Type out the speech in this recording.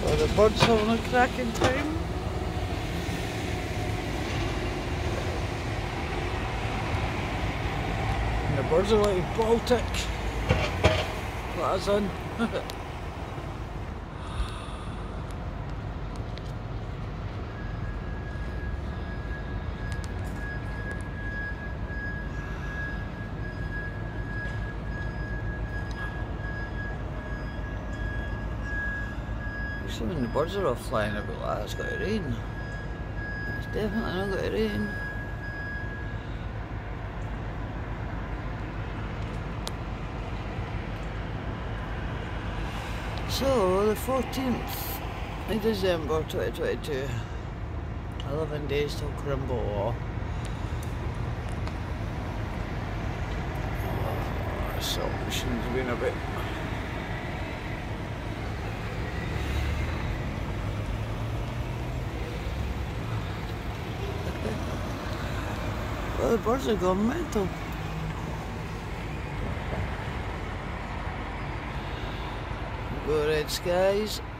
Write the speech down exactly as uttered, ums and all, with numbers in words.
Are the birds having a cracking time? And the birds are like Baltic. That's in. See, when the birds are all flying about like that, it's got to rain. It's definitely not got to rain. So, the fourteenth of December twenty twenty-two, eleven days till Crimble. Oh, the salt machine's been a bit. Well, the birds have gone mental. Go red skies.